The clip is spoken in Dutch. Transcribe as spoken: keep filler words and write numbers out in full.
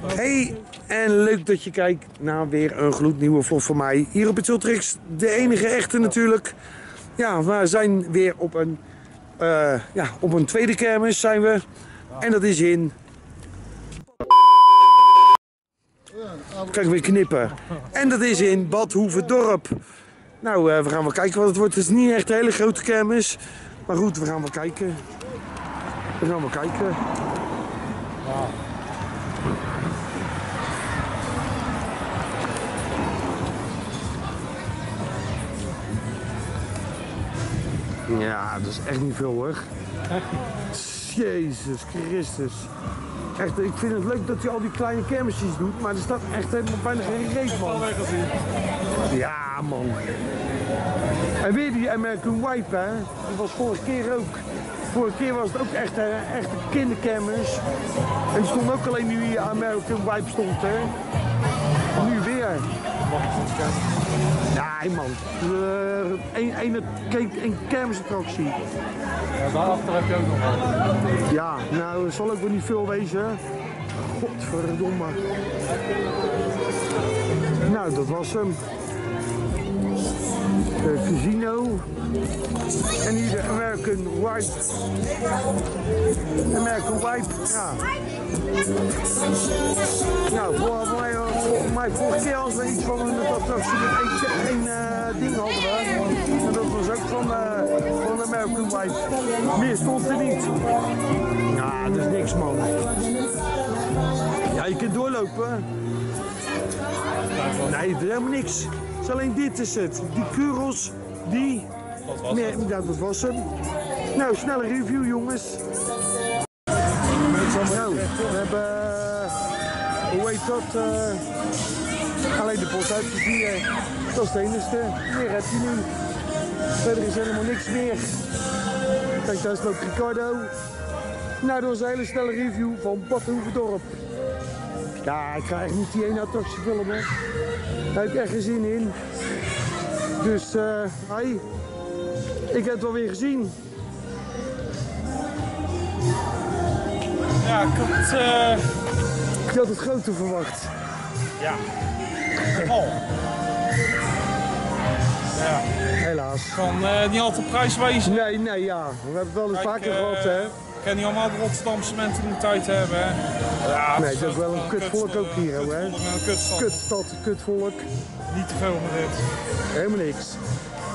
Hey, en leuk dat je kijkt naar weer een gloednieuwe vlog van mij. Hier op het Ultrix, de enige echte natuurlijk. Ja, we zijn weer op een, uh, ja, op een tweede kermis zijn we. En dat is in... Kijk, weer knippen. En dat is in Bad Hoeverdorp. Nou, uh, we gaan wel kijken wat het wordt. Het is niet echt een hele grote kermis. Maar goed, we gaan wel kijken. We gaan wel kijken. Ja, dat is echt niet veel hoor. Jezus Christus. Echt, ik vind het leuk dat hij al die kleine kermisjes doet, maar er staat echt helemaal bijna geen reet, man. Ja, man. En weer die American Wipe, hè. Dat was vorige keer ook. Vorige keer was het ook echt, echt een kinderkermis. En er stond ook alleen nu die American Wipe stond, hè. Nu weer. Nee, man. Eén uh, een kermisattractie. Ja, daarachter heb je ook nog wat. Ja, nou, het zal ook wel niet veel wezen. Godverdomme. Nou, dat was hem. De casino. En hier de American Wipe. American Wipe, ja. Nou, voor mij, voor mij vorige keer als we iets van een attractie met één, één uh, ding hadden we. En dat was ook van, uh, van American Wipe. Meer stond er niet. Ja, dat is niks, man. Ja, je kunt doorlopen. Nee, er is helemaal niks. Het is alleen dit is het. Die kurels, die... Dat was nee, het. ja, dat was hem. Nou, snelle review, jongens. Nou, we hebben... Uh, hoe heet dat? Uh, alleen de bos uitgezien. Dat is het enige. Meer heb je nu. Verder is helemaal niks meer. Kijk, daar loopt Ricardo. Nou, dat was een hele snelle review van Bad Hoeverdorp. Ja, ik ga echt niet die ene attractie filmen. Daar heb ik echt geen zin in. Dus, uh, hi. Ik heb het wel weer gezien. Ja, ik had... Uh... Ik had het groter verwacht. Ja. Oh. Ja. Helaas. Van uh, niet altijd prijswezen. Nee, nee, ja. We hebben het wel eens Kijk, vaker uh, gehad, hè. Ik kan niet allemaal de Rotterdamse mentaliteit hebben, hè. Ja, Nee, dat is wel een kutvolk ook hier, hè. Kutstad. Kutstad, kutvolk. Niet te veel met dit. Helemaal niks.